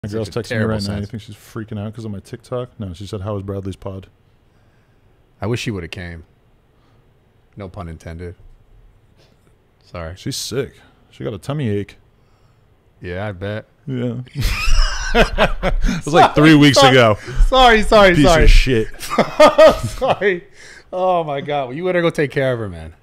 My girl's texting me right now. You think she's freaking out because of my TikTok? No, she said, "How was Bradley's pod?" I wish she would have came. No pun intended. Sorry. She's sick. She got a tummy ache. Yeah, I bet. Yeah. It was like 3 weeks ago. Sorry. Piece of shit. Sorry. Oh, my God. Well, you better go take care of her, man.